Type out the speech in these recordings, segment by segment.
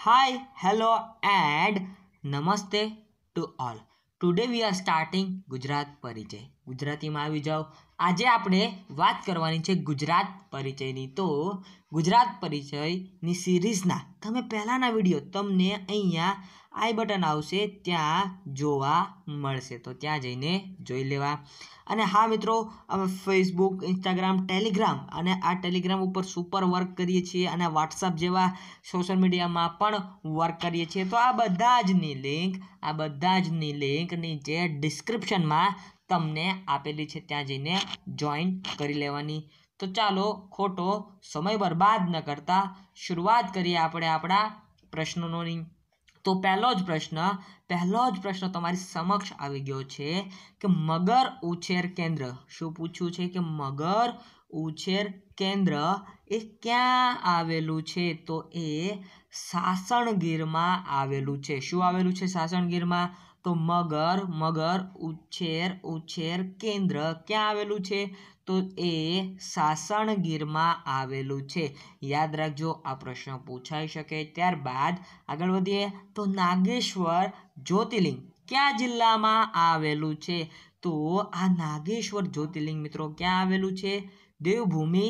Hi, hello, and namaste to all. Today we are starting Gujarat પરિચય. ગુજરાતીમાં આવી જાઓ. આજે આપણે વાત કરવાની છે ગુજરાત પરિચયની. તો ગુજરાત પરિચયની સિરીઝના તમે પહેલાના વિડીયો તમને અહીંયા આઈ બટન આવશે ત્યાં જોવા મળશે. તો ત્યાં જઈને જોઈ લેવા. અને હા મિત્રો, અમે ફેસબુક, ઇન્સ્ટાગ્રામ, ટેલિગ્રામ અને આ ટેલિગ્રામ ઉપર સુપર વર્ક કરીએ છીએ અને વોટ્સઅપ જેવા સોશિયલ મીડિયામાં પણ વર્ક કરીએ છીએ. તો આ બધા જની લિંક નીચે ડિસ્ક્રિપ્શનમાં તમને આપેલી છે, ત્યાં જઈને જોઈન કરી લેવાની. તો ચાલો ખોટો સમય બરબાદ ન કરતા શરૂઆત કરીએ આપણે આપણા પ્રશ્નોની. તો પહેલો જ પ્રશ્ન તમારી સમક્ષ આવી ગયો છે કે મગર ઉછેર કેન્દ્ર. શું પૂછ્યું છે કે મગર ઉછેર કેન્દ્ર એ ક્યાં આવેલું છે? તો એ સાસણગીરમાં આવેલું છે. શું આવેલું છે સાસણગીરમાં? તો મગર ઉછેર કેન્દ્ર ક્યાં આવેલું છે? તો એ સાસણગીરમાં આવેલું છે. યાદ રાખજો, આ પ્રશ્ન પૂછાઈ શકે. ત્યારબાદ આગળ વધીએ તો નાગેશ્વર જ્યોતિર્લિંગ કયા જિલ્લામાં આવેલું છે? તો આ નાગેશ્વર જ્યોતિર્લિંગ મિત્રો ક્યાં આવેલું છે? દેવભૂમિ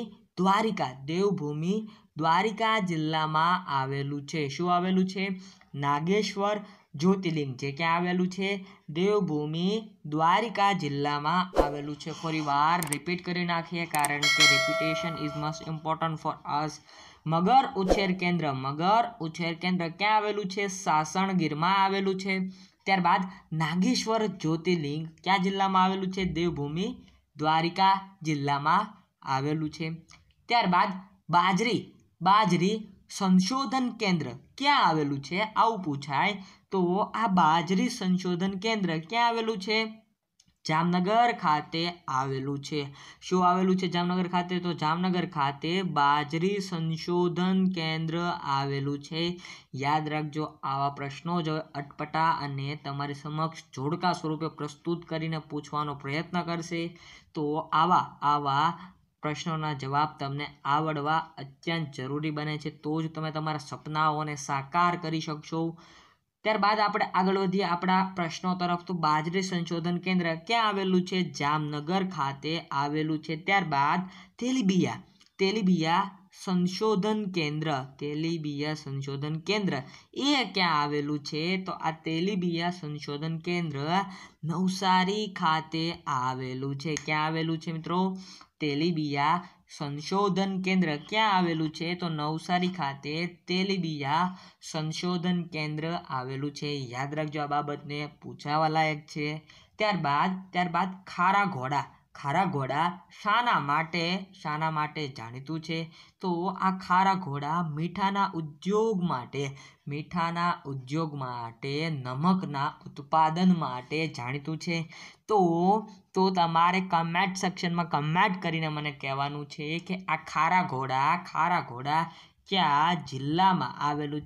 દ્વારિકા જિલ્લામાં આવેલું છે. શું આવેલું છે? નાગેશ્વર જ્યોતિર્લિંગ જે ક્યાં આવેલું છે? દેવભૂમિ દ્વારિકા જિલ્લામાં આવેલું છે. ફરી વાર રિપીટ કરી નાખીએ કારણ કે repetition is most important for us. મગર ઉછેર કેન્દ્ર ક્યાં આવેલું છે? સાસણગીરમાં આવેલું છે. ત્યારબાદ નાગેશ્વર જ્યોતિર્લિંગ કયા જિલ્લામાં આવેલું છે? દેવભૂમિ દ્વારિકા જિલ્લામાં આવેલું છે. ત્યારબાદ બાજરી સંશોધન કેન્દ્ર ક્યાં આવેલું છે? આવું પૂછાય. તો આ બાજરી સંશોધન કેન્દ્ર ક્યાં આવેલું છે? જામનગર ખાતે આવેલું છે. શું આવેલું છે જામનગર ખાતે? તો જામનગર ખાતે બાજરી સંશોધન કેન્દ્ર આવેલું છે. યાદ રાખજો, આવા પ્રશ્નો જ અટપટા અને તમારી સમક્ષ જોડકા સ્વરૂપે પ્રસ્તુત કરીને પૂછવાનો પ્રયત્ન કરશે. તો આવા પ્રશ્નોના જવાબ તમને આવડવા અત્યંત જરૂરી બને છે. તો જ તમે તમારા સપનાઓને સાકાર કરી શકશો. ત્યારબાદ આપણે આગળ વધીએ આપણા પ્રશ્નો તરફ. તો બાજરી સંશોધન કેન્દ્ર ક્યાં આવેલું છે? જામનગર ખાતે આવેલું છે. ત્યારબાદ તેલીબિયા સંશોધન કેન્દ્ર એ ક્યાં આવેલું છે? તો આ તેલીબિયા સંશોધન કેન્દ્ર નવસારી ખાતે આવેલું છે. ક્યાં આવેલું છે મિત્રો? તેલીબિયા સંશોધન કેન્દ્ર ક્યાં આવેલું છે? તો નવસારી ખાતે તેલીબિયા સંશોધન કેન્દ્ર આવેલું છે. યાદ રાખજો, આ બાબતને પૂછાવા લાયક છે. ત્યારબાદ ખારા ઘોડા શાના માટે જાણીતું છે? તો આ ખારા ઘોડા મીઠાના ઉદ્યોગ માટે નમકના ઉત્પાદન માટે જાણીતું છે. તો તમારે કમેન્ટ સેક્શનમાં કમેન્ટ કરીને મને કહેવાનું છે કે આ ખારા ઘોડા કયા જિલ્લામાં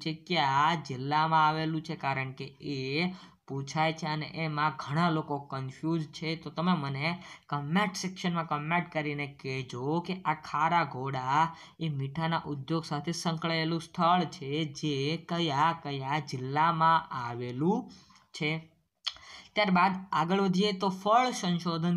આવેલું છે? કારણ કે એ પૂછાય છે અને એમાં ઘણા લોકો કન્ફ્યુઝ છે. તો તમે મને કમેન્ટ સેક્શનમાં કમેન્ટ કરીને કહેજો કે આ ખારા ઘોડા એ મીઠાના ઉદ્યોગ સાથે સંકળાયેલું સ્થળ છે જે કયા જિલ્લામાં આવેલું છે. ત્યારબાદ આગળ વધીએ તો ફળ સંશોધન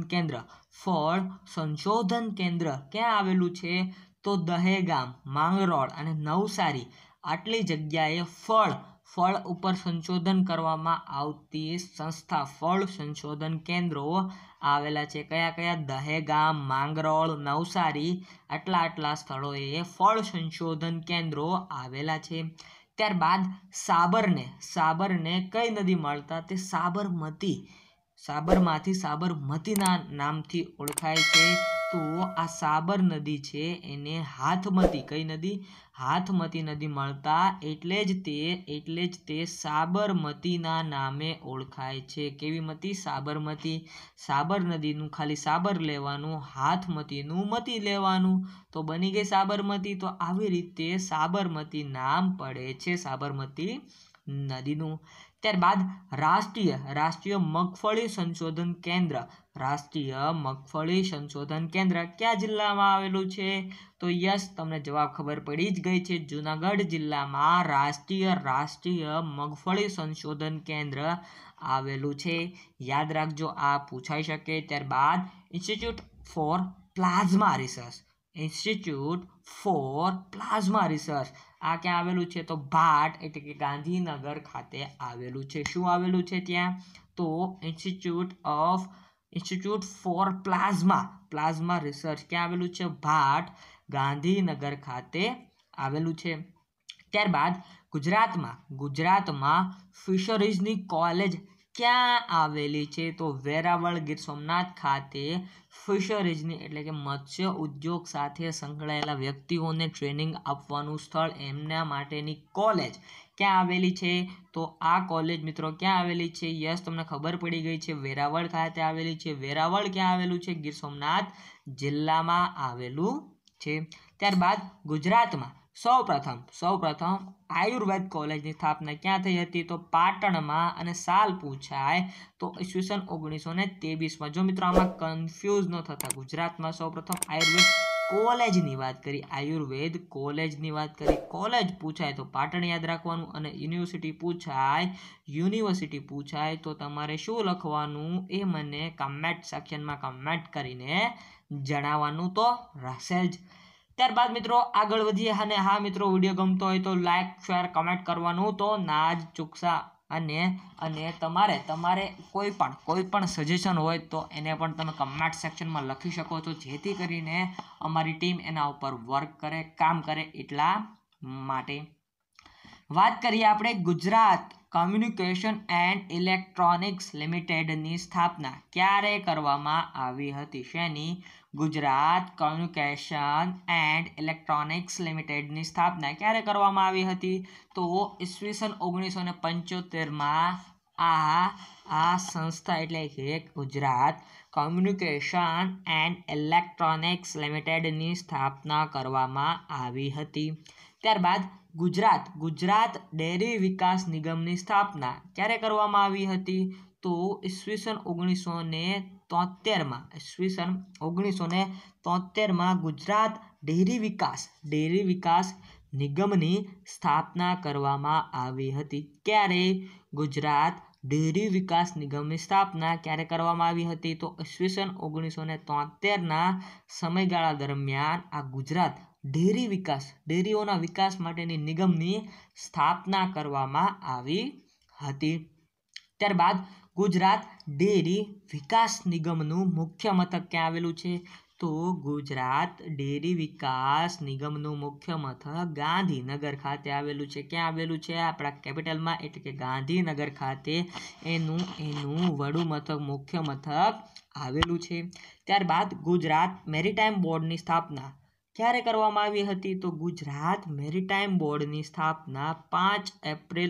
કેન્દ્ર ક્યાં આવેલું છે? તો દહેગામ, માંગરોળ અને નવસારી આટલી જગ્યાએ ફળ ઉપર સંશોધન કરવામાં આવતી સંસ્થા ફળ સંશોધન કેન્દ્રો આવેલા છે. કયા? દહેગામ, માંગરોળ, નવસારી આટલા સ્થળોએ ફળ સંશોધન કેન્દ્રો આવેલા છે. ત્યારબાદ સાબરને કઈ નદી મળતા? તે સાબરમતીના નામથી ઓળખાય છે. તો આ સાબર નદી છે એને હાથમતી નદી મળતા એટલે જ તે સાબરમતીના નામે ઓળખાય છે. કેવી મતી? સાબરમતી. સાબર નદીનું ખાલી સાબર લેવાનું, હાથમતીનું મતી લેવાનું, તો બની ગઈ સાબરમતી. તો આવી રીતે સાબરમતી નામ પડે છે સાબરમતી નદીનું. ત્યારબાદ રાષ્ટ્રીય મગફળી સંશોધન કેન્દ્ર કયા જિલ્લામાં આવેલું છે? તો યસ તમને જવાબ ખબર પડી જ ગઈ છે. જૂનાગઢ જિલ્લામાં રાષ્ટ્રીય મગફળી સંશોધન કેન્દ્ર આવેલું છે. યાદ રાખજો, આ પૂછાઈ શકે. ત્યારબાદ institute for plasma research, institute for plasma research આ ક્યાં આવેલું છે? તો ભાટ એટલે કે ગાંધીનગર ખાતે આવેલું છે. શું આવેલું છે ત્યાં? તો ઇન્સ્ટિટ્યૂટ ફોર પ્લાઝમા રિસર્ચ ક્યાં આવેલું છે? ભાટ ગાંધીનગર ખાતે આવેલું છે. ત્યારબાદ ગુજરાતમાં ફિશરીઝની કોલેજ ક્યાં આવેલી છે? તો વેરાવળ ગીર સોમનાથ ખાતે ફિશરીઝની એટલે કે મત્સ્ય ઉદ્યોગ સાથે સંકળાયેલા વ્યક્તિઓને ટ્રેનિંગ આપવાનું સ્થળ, એમના માટેની કોલેજ ક્યાં આવેલી છે? તો આ કોલેજ મિત્રો ક્યાં આવેલી છે? યસ તમને ખબર પડી ગઈ છે, વેરાવળ ખાતે આવેલી છે. વેરાવળ ક્યાં આવેલું છે? ગીર સોમનાથ જિલ્લામાં આવેલું છે. ત્યારબાદ ગુજરાતમાં સૌપ્રથમ આયુર્વેદ કોલેજની સ્થાપના ક્યાં થઈ હતી? તો પાટણમાં. અને સાલ પૂછાય તો ઈસવીસન 1923માં. જો મિત્રો આમાં કન્ફ્યુઝ ન થતા, ગુજરાતમાં સૌપ્રથમ આયુર્વેદ કોલેજની વાત કરી, કોલેજ પૂછાય તો પાટણ યાદ રાખવાનું, અને યુનિવર્સિટી પૂછાય તો તમારે શું લખવાનું એ મને કમેન્ટ સેક્શનમાં કમેન્ટ કરીને જણાવવાનું તો રહેશે જ. ત્યારબાદ મિત્રો આગળ વધીએ. અને હા મિત્રો, વિડીયો ગમતો હોય તો લાઈક, શેર, કમેન્ટ કરવાનું તો ના જ ચૂકશા. અને તમારે કોઈ પણ સજેશન હોય તો એને પણ તમે કમેન્ટ સેક્શનમાં લખી શકો છો, જેથી કરીને અમારી ટીમ એના ઉપર વર્ક કરે, કામ કરે. એટલા માટે વાત કરીએ આપણે ગુજરાત કમ્યુનિકેશન એન્ડ ઇલેક્ટ્રોનિક્સ લિમિટેડની સ્થાપના ક્યારે કરવામાં આવી હતી? શેની? ગુજરાત કમ્યુનિકેશન એન્ડ ઇલેક્ટ્રોનિક્સ લિમિટેડની સ્થાપના ક્યારે કરવામાં આવી હતી? તો ઈસવીસન 1975માં આ સંસ્થા એટલે કે ગુજરાત કમ્યુનિકેશન એન્ડ ઇલેક્ટ્રોનિક્સ લિમિટેડની સ્થાપના કરવામાં આવી હતી. ત્યારબાદ ગુજરાત ડેરી વિકાસ નિગમની સ્થાપના ક્યારે કરવામાં આવી હતી? તો ઈસવીસન 1973માં ગુજરાત ડેરી વિકાસ નિગમની સ્થાપના કરવામાં આવી હતી. ક્યારે? ગુજરાત ડેરી વિકાસ નિગમની સ્થાપના ક્યારે કરવામાં આવી હતી? તો ઈસવીસન 1973ના સમયગાળા દરમિયાન આ ગુજરાત ડેરીઓના વિકાસ માટેની નિગમની સ્થાપના કરવામાં આવી હતી. ત્યારબાદ ગુજરાત ડેરી વિકાસ નિગમનું મુખ્ય મથક ક્યાં આવેલું છે? તો ગુજરાત ડેરી વિકાસ નિગમનું મુખ્ય મથક ગાંધીનગર ખાતે આવેલું છે. ક્યાં આવેલું છે? આપણા કેપિટલમાં એટલે કે ગાંધીનગર ખાતે એનું મુખ્ય મથક આવેલું છે. ત્યારબાદ ગુજરાત મેરીટાઈમ બોર્ડની સ્થાપના ક્યારે કરવામાં આવી હતી? તો ગુજરાત મેરીટાઈમ બોર્ડની સ્થાપના 5 એપ્રિલ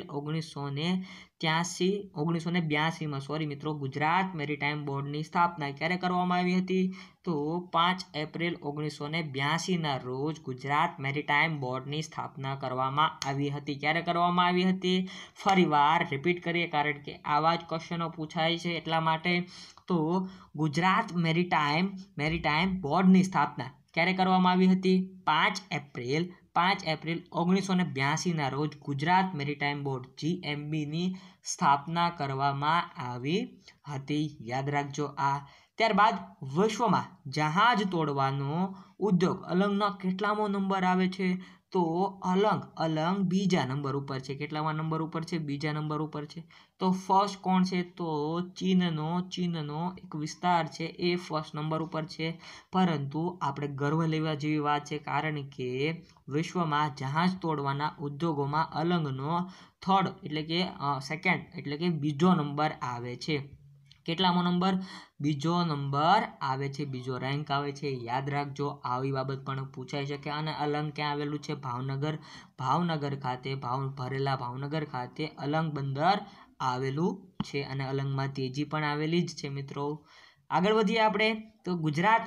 1982માં ગુજરાત મેરીટાઈમ બોર્ડની સ્થાપના ક્યારે કરવામાં આવી હતી? તો 5 એપ્રિલ 1982ના રોજ ગુજરાત મેરીટાઈમ બોર્ડની સ્થાપના કરવામાં આવી હતી. ક્યારે કરવામાં આવી હતી? ફરીવાર રિપીટ કરીએ, કારણ કે આવા જ ક્વેશ્ચનો પૂછાય છે એટલા માટે. તો ગુજરાત મેરીટાઈમ બોર્ડની સ્થાપના ક્યારે કરવામાં આવી હતી? 5 એપ્રિલ 1982ના રોજ ગુજરાત મેરીટાઈમ બોર્ડ GMBની સ્થાપના કરવામાં આવી હતી. યાદ રાખજો આ. ત્યારબાદ વિશ્વમાં જહાજ તોડવાનો ઉદ્યોગ અલંગનો કેટલામો નંબર આવે છે? તો અલંગ બીજા નંબર ઉપર છે. કેટલામા નંબર ઉપર છે? બીજા નંબર ઉપર છે. તો ફર્સ્ટ કોણ છે? તો ચીનનો એક વિસ્તાર છે એ ફર્સ્ટ નંબર ઉપર છે. પરંતુ આપણે ગર્વ લેવા જેવી વાત છે, કારણ કે વિશ્વમાં જહાજ તોડવાના ઉદ્યોગોમાં અલંગનો સેકન્ડ એટલે કે બીજો નંબર આવે છે. કેટલામો નંબર? બીજો નંબર આવે છે, બીજો રેન્ક આવે છે. યાદ રાખજો, આવી બાબત પણ પૂછાઈ શકે. અને અલંગ ક્યાં આવેલું છે? ભાવનગર ખાતે અલંગ બંદર આવેલું છે. અને અલંગમાં તેજી પણ આવેલી જ છે મિત્રો. આગળ વધીએ આપણે તો ગુજરાત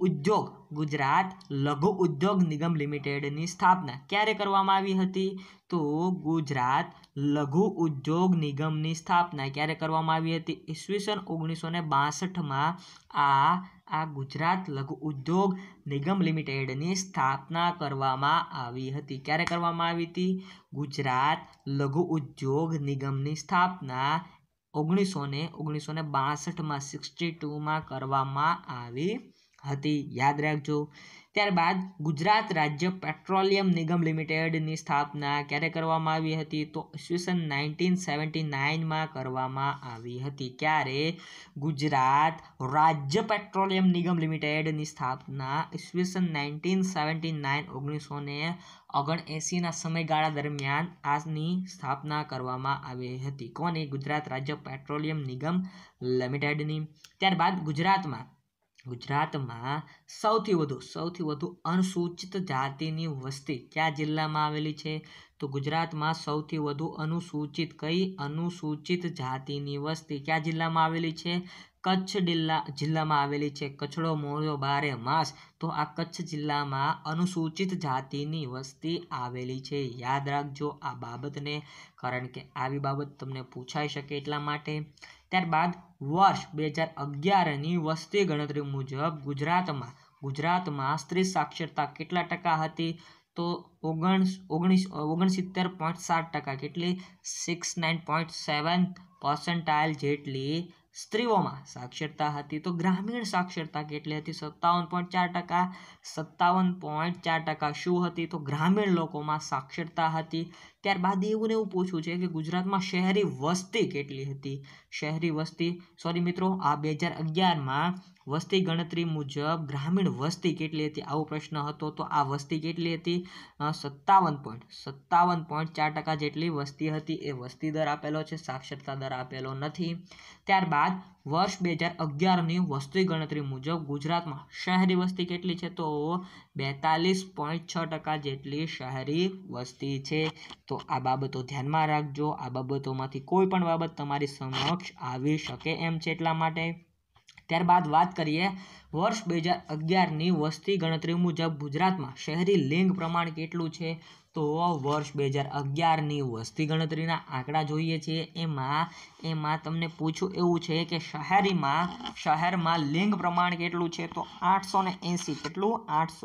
લઘુ ઉદ્યોગ નિગમ લિમિટેડની સ્થાપના ક્યારે કરવામાં આવી હતી? તો ગુજરાત લઘુ ઉદ્યોગ નિગમની સ્થાપના ક્યારે કરવામાં આવી હતી? ઈસવીસન 1962માં આ ગુજરાત લઘુ ઉદ્યોગ નિગમ લિમિટેડની સ્થાપના કરવામાં આવી હતી. ક્યારે કરવામાં આવી હતી? ગુજરાત લઘુ ઉદ્યોગ નિગમની સ્થાપના 1962માં 62માં કરવામાં આવી હતી. યાદ રાખજો. ત્યારબાદ ગુજરાત રાજ્ય પેટ્રોલિયમ નિગમ લિમિટેડની સ્થાપના ક્યારે કરવામાં આવી હતી? તો ઈસવીસન 1979માં કરવામાં આવી હતી. ક્યારે? ગુજરાત રાજ્ય પેટ્રોલિયમ નિગમ લિમિટેડની સ્થાપના ઈસવીસન 1979 1979ના સમયગાળા દરમિયાન આની સ્થાપના કરવામાં આવી હતી. કોની? ગુજરાત રાજ્ય પેટ્રોલિયમ નિગમ લિમિટેડની. ત્યારબાદ ગુજરાતમાં સૌથી વધુ અનુસૂચિત જાતિની વસ્તી કયા જિલ્લામાં આવેલી છે? તો ગુજરાતમાં સૌથી વધુ અનુસૂચિત જાતિની વસ્તી કયા જિલ્લામાં આવેલી છે? કચ્છ જિલ્લામાં આવેલી છે. કચ્છડો મોળો બારે માસ, તો આ કચ્છ જિલ્લામાં અનુસૂચિત જાતિની વસ્તી આવેલી છે. યાદ રાખજો આ બાબતને, કારણ કે આવી બાબત તમને પૂછાઈ શકે એટલા માટે. ત્યારબાદ વર્ષ 2011ની વસ્તી ગણતરી મુજબ ગુજરાતમાં સ્ત્રી સાક્ષરતા કેટલા ટકા હતી? તો 69.7%. કેટલી? 69.7% જેટલી સ્ત્રીઓમાં સાક્ષરતા હતી. તો ગ્રામીણ સાક્ષરતા કેટલી હતી? 57.4%. 57.4% શું હતી? તો ગ્રામીણ લોકોમાં સાક્ષરતા હતી. ત્યારબાદ એવું પૂછવું છે કે ગુજરાતમાં શહેરી વસ્તી કેટલી હતી? આ 2011માં વસ્તી ગણતરી મુજબ ગ્રામીણ વસ્તી કેટલી હતી આવો પ્રશ્ન હતો. તો આ વસ્તી કેટલી હતી? 57.4% જેટલી વસ્તી હતી. એ વસ્તી દર આપેલો છે, સાક્ષરતા દર આપેલો નથી. ત્યારબાદ વર્ષ 2011ની વસ્તી ગણતરી મુજબ ગુજરાતમાં શહેરી વસ્તી કેટલી છે? તો 42.6% જેટલી શહેરી વસ્તી છે. તો આ બાબતો ધ્યાનમાં રાખજો. આ બાબતોમાંથી કોઈ પણ બાબત તમારી સમક્ષ આવી શકે એમ છે એટલા માટે. ત્યારબાદ વાત કરીએ વર્ષ 2011ની વસ્તી ગણતરી મુજબ ગુજરાતમાં શહેરી લિંગ પ્રમાણ કેટલું છે? તો વર્ષ 2011ની વસ્તી ગણતરીના આંકડા જોઈએ છીએ. એમાં તમને પૂછ્યું એવું છે કે શહેરમાં લિંગ પ્રમાણ કેટલું છે? તો 880. કેટલું?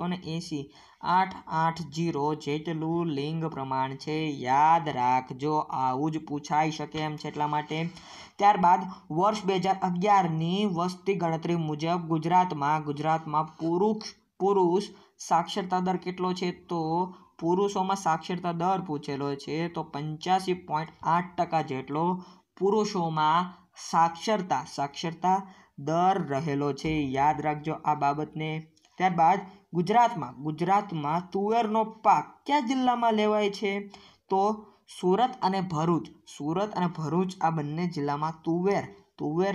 880 જેટલું લિંગ પ્રમાણ છે. યાદ રાખજો, આવું જ પૂછાઈ શકે એમ છે એટલા માટે. ત્યારબાદ વર્ષ 2011ની વસ્તી ગણતરી મુજબ ગુજરાતમાં પુરુષ સાક્ષરતા દર કેટલો છે? તો પુરુષોમાં સાક્ષરતા દર પૂછેલો છે. તો 85.8% જેટલો પુરુષોમાં સાક્ષરતા દર રહેલો છે. યાદ રાખજો આ બાબતને. ત્યારબાદ ગુજરાતમાં તુવેરનો પાક કયા જિલ્લામાં લેવાય છે? તો સુરત અને ભરૂચ આ બંને જિલ્લામાં તુવેર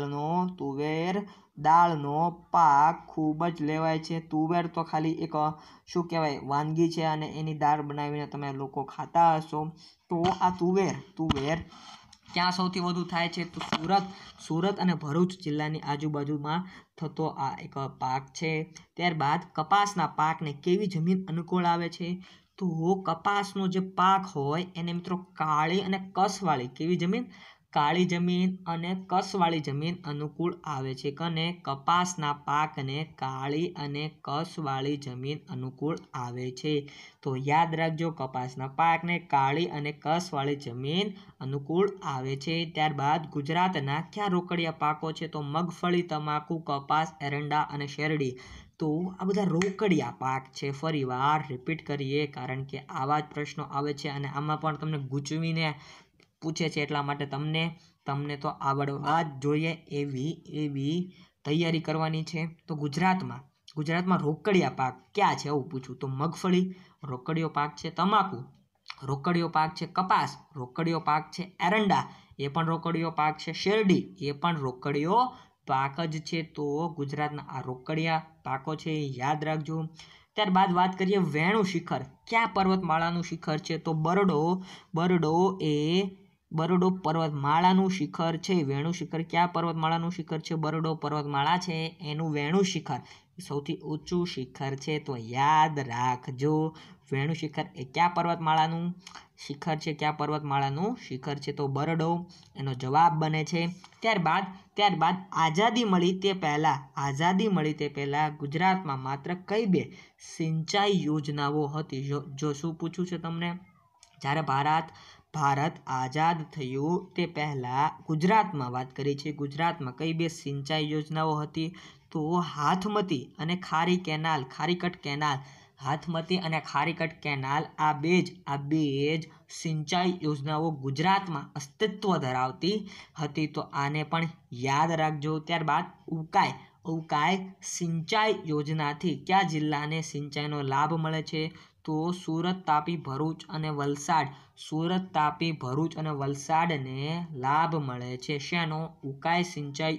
દાળનો પાક ખૂબ જ લેવાય છે. તુવેર તો ખાલી એક વાનગી છે અને એની દાળ બનાવીને તમે લોકો ખાતા હશો. તો આ તુવેર ક્યાં સૌથી વધુ થાય છે? તો સુરત અને ભરૂચ જિલ્લાની આજુબાજુમાં થતો આ એક પાક છે. ત્યારબાદ કપાસના પાકને કેવી જમીન અનુકૂળ આવે છે? તો કપાસનો જે પાક હોય એને મિત્રો કાળી અને કસવાળી કેવી જમીન? કાળી જમીન અને કસવાળી જમીન અનુકૂળ આવે છે. કને? કપાસના પાકને કાળી અને કસવાળી જમીન અનુકૂળ આવે છે. તો યાદ રાખજો, કપાસના પાકને કાળી અને કસવાળી જમીન અનુકૂળ આવે છે. ત્યારબાદ ગુજરાતના કયા રોકડિયા પાકો છે? તો મગફળી, તમાકુ, કપાસ, એરંડા અને શેરડી. તો આ બધા રોકડિયા પાક છે. ફરી વાર રિપીટ કરીએ, કારણ કે આવા જ પ્રશ્નો આવે છે અને આમાં પણ તમને ગૂંચવીને પૂછે છે એટલા માટે તમને તો આવડવા જ જોઈએ એવી તૈયારી કરવાની છે. તો ગુજરાતમાં રોકડિયા પાક ક્યાં છે એવું પૂછું તો મગફળી રોકડિયો પાક છે, તમાકુ રોકડિયો પાક છે, કપાસ રોકડિયો પાક છે, એરંડા એ પણ રોકડિયો પાક છે, શેરડી એ પણ રોકડિયો પાક જ છે. તો ગુજરાતના આ રોકડિયા પાકો છે, યાદ રાખજો. ત્યારબાદ વાત કરીએ વેણુ શિખર ક્યાં પર્વતમાળાનું શિખર છે? તો બરડો એ બરડો પર્વતમાળાનું શિખર છે વેણુ શિખર કયા પર્વતમાળાનું શિખર છે બરડો પર્વતમાળા છે એનું વેણુ શિખર સૌથી ઊંચું શિખર છે તો યાદ રાખજો વેણુ શિખર એ કયા પર્વતમાળાનું શિખર છે કયા પર્વતમાળાનું શિખર છે તો બરડો એનો જવાબ બને છે ત્યારબાદ આઝાદી મળી તે પહેલા ગુજરાતમાં માત્ર કઈ બે સિંચાઈ યોજનાઓ હતી જો શું પૂછ્યું છે તમને જ્યારે ભારત આઝાદ થયું તે પહેલા ગુજરાતમાં વાત કરી છે ગુજરાતમાં કઈ બે સિંચાઈ યોજનાઓ હતી તો હાથમતી અને ખારીકટ કેનાલ હાથમતી અને ખારીકટ કેનાલ આ બે જ સિંચાઈ યોજનાઓ ગુજરાતમાં અસ્તિત્વ ધરાવતી હતી તો આને પણ યાદ રાખજો ત્યારબાદ ઉકાઈ સિંચાઈ યોજનાથી કયા જિલ્લાને સિંચાઈનો લાભ મળે છે તો સુરત તાપી ભરૂચ અને વલસાડને લાભ મળે છે શેનો ઉકાઈ સિંચાઈ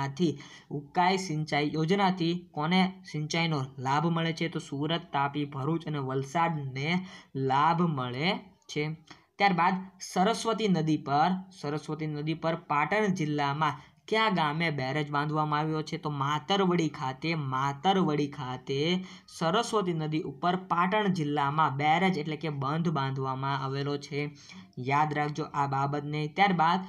યોજનાથી કોને સિંચાઈનો લાભ મળે છે તો સુરત તાપી ભરૂચ અને વલસાડને લાભ મળે છે ત્યારબાદ સરસ્વતી નદી પર પાટણ જિલ્લામાં કયા ગામે બેરેજ બાંધવામાં આવ્યો છે તો માતરવડી ખાતે સરસ્વતી નદી ઉપર પાટણ જિલ્લામાં બેરેજ એટલે કે બંધ બાંધવામાં આવેલો છે યાદ રાખજો આ બાબતને ત્યારબાદ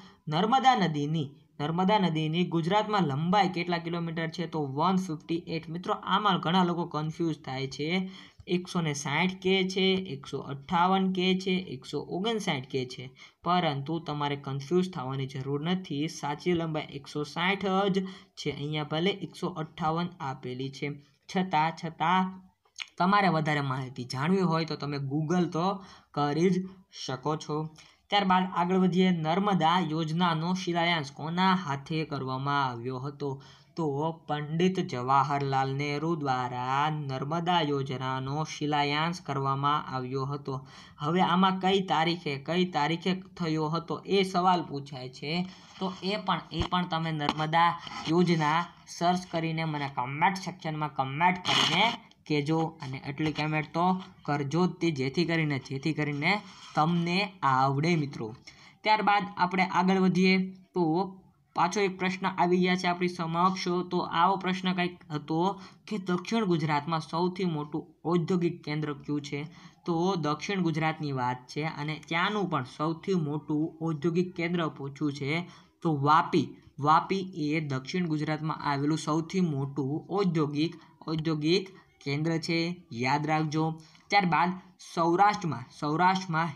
નર્મદા નદીની ગુજરાતમાં લંબાઈ કેટલા કિલોમીટર છે તો 158 મિત્રો આમાં ઘણા લોકો કન્ફ્યુઝ થાય છે 160 કે છે 158 કે છે 159 કે છે પરંતુ તમારે કન્ફ્યુઝ થવાની જરૂર નથી સાચી લંબાઈ 160 જ છે અહીંયા ભલે 158 આપેલી છે છતાં તમારે વધારે માહિતી જાણવી હોય તો તમે ગૂગલ તો કરી જ શકો છો ત્યારબાદ આગળ વધીએ નર્મદા યોજનાનો શિલાન્યાસ કોના હાથે કરવામાં આવ્યો હતો તો પંડિત જવાહરલાલ નહેરુ દ્વારા નર્મદા યોજનાનો શિલાન્યાસ કરવામાં આવ્યો હતો હવે આમાં કઈ તારીખે થયો હતો એ સવાલ પૂછાય છે તો એ પણ તમે નર્મદા યોજના સર્ચ કરીને મને કમેન્ટ સેક્શનમાં કમેન્ટ કરીને કહેજો અને એટલી કમેન્ટ તો કરજો જ જેથી કરીને તમને આવડે મિત્રો ત્યારબાદ આપણે આગળ વધીએ તો પાછો એક પ્રશ્ન આવી ગયા છે આપણી સમક્ષ તો આવો પ્રશ્ન કંઈક હતો કે દક્ષિણ ગુજરાતમાં સૌથી મોટું ઔદ્યોગિક કેન્દ્ર કયું છે તો દક્ષિણ ગુજરાતની વાત છે અને ત્યાંનું પણ સૌથી મોટું ઔદ્યોગિક કેન્દ્ર પૂછ્યું છે તો વાપી એ દક્ષિણ ગુજરાતમાં આવેલું સૌથી મોટું ઔદ્યોગિક કેન્દ્ર છે યાદ રાખજો ત્યારબાદ સૌરાષ્ટ્રમાં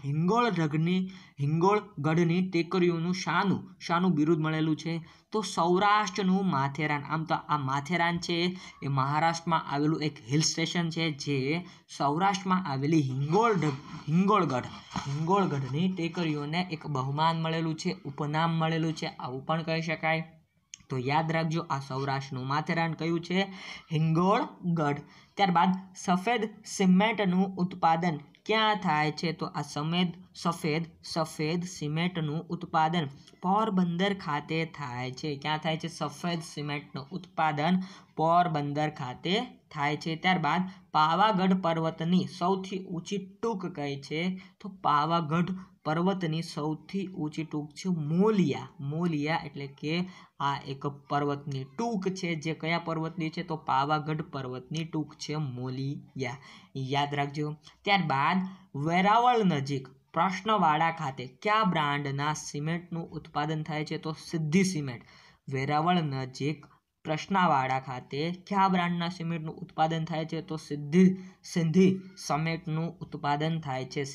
હિંગોળગઢની ટેકરીઓનું શાનું બિરુદ મળેલું છે તો સૌરાષ્ટ્રનું માથેરાન આમ તો આ માથેરાન છે એ મહારાષ્ટ્રમાં આવેલું એક હિલ સ્ટેશન છે જે સૌરાષ્ટ્રમાં આવેલી હિંગોળગઢની ટેકરીઓને એક બહુમાન મળેલું છે ઉપનામ મળેલું છે આવું પણ કહી શકાય તો યાદ રાખજો આ સૌરાષ્ટ્રનું માથેરાન કયું છે હિંગોળગઢ ત્યારબાદ સફેદ સિમેન્ટનું ઉત્પાદન ક્યાં થાય છે તો આ સફેદ સિમેન્ટનું ઉત્પાદન પોરબંદર ખાતે થાય છે ક્યાં થાય છે સફેદ સિમેન્ટનું ઉત્પાદન પોરબંદર ખાતે થાય છે ત્યારબાદ પાવાગઢ પર્વતની સૌથી ઊંચી ટૂંક કઈ છે તો પાવાગઢ પર્વતની સૌથી ઊંચી ટૂંક છે મોલિયા એટલે કે આ એક પર્વતની ટૂંક છે જે કયા પર્વતની છે તો પાવાગઢ પર્વતની ટૂંક છે મોલિયા યાદ રાખજો ત્યારબાદ વેરાવળ નજીક પ્રશ્નવાડા ખાતે કયા બ્રાન્ડના સિમેન્ટનું ઉત્પાદન થાય છે તો સિદ્ધિ સિમેન્ટ વેરાવળ નજીક પ્રશ્નવાડા ખાતે કયા બ્રાન્ડના સિમેન્ટનું ઉત્પાદન થાય છે તો સિંધી સિમેન્ટનું ઉત્પાદન થાય છે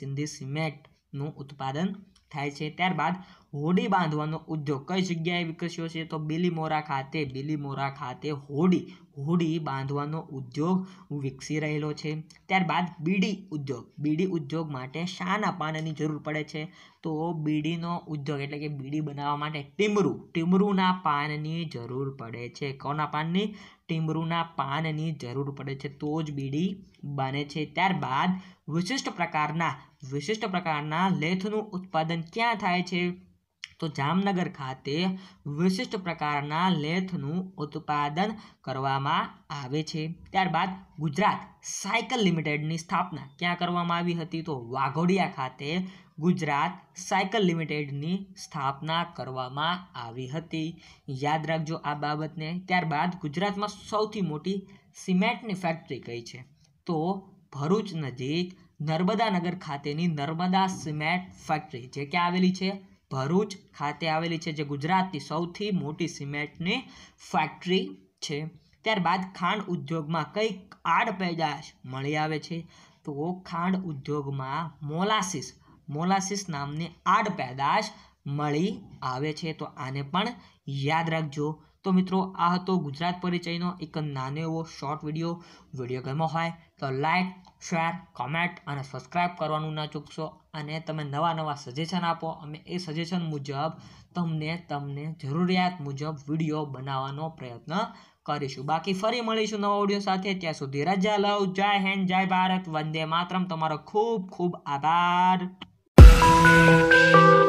ત્યારબાદ હોડી બાંધવાનો ઉદ્યોગ કઈ જગ્યાએ વિકસ્યો છે તો બિલીમોરા ખાતે હોડી બાંધવાનો ઉદ્યોગ વિકસી રહેલો છે ત્યારબાદ બીડી ઉદ્યોગ માટે શાના પાનની જરૂર પડે છે તો બીડીનો ઉદ્યોગ એટલે કે બીડી બનાવવા માટે ટીમરૂના પાનની જરૂર પડે છે કોના પાનની ટીમરૂના પાનની જરૂર પડે છે તો જ બીડી બને છે ત્યારબાદ વિશિષ્ટ પ્રકારના લેથનું ઉત્પાદન ક્યાં થાય છે તો જામનગર ખાતે વિશિષ્ટ પ્રકારના લેથનું ઉત્પાદન કરવામાં આવે છે ત્યારબાદ ગુજરાત સાયકલ લિમિટેડની સ્થાપના ક્યાં કરવામાં આવી હતી તો વાઘોડિયા ખાતે ગુજરાત સાયકલ લિમિટેડની સ્થાપના કરવામાં આવી હતી. યાદ રાખજો આ બાબતને. ત્યારબાદ ગુજરાતમાં સૌથી મોટી સિમેન્ટની ફેક્ટરી કઈ છે? તો ભરૂચ નજીક નર્મદાનગર ખાતેની નર્મદા સિમેન્ટ ફેક્ટરી જે ક્યાં આવેલી છે? ભરૂચ ખાતે આવેલી છે, જે ગુજરાતની સૌથી મોટી સિમેન્ટની ફેક્ટરી છે. ત્યારબાદ ખાંડ ઉદ્યોગમાં કઈ આડ પેદાશ મળી આવે છે? તો ખાંડ ઉદ્યોગમાં મોલાસીસ નામની આડ પેદાશ મળી આવે છે. તો આને પણ યાદ રાખજો. તો મિત્રો આ હતો ગુજરાત પરિચયનો એક નાનો એવો શોર્ટ વિડીયો ગમ્યો હોય તો લાઈક, શેર, કોમેન્ટ અને સબસ્ક્રાઈબ કરવાનું ના ચૂકશો. અને તમે નવા સજેશન આપો, અમે એ સજેશન મુજબ તમને જરૂરિયાત મુજબ વિડીયો બનાવવાનો પ્રયત્ન કરીશું. બાકી ફરી મળીશું નવા વિડીયો સાથે. ત્યાં સુધી રજા લઉં. જય હિન્દ, જય ભારત, વંદે માતરમ. તમારો ખૂબ ખૂબ આભાર.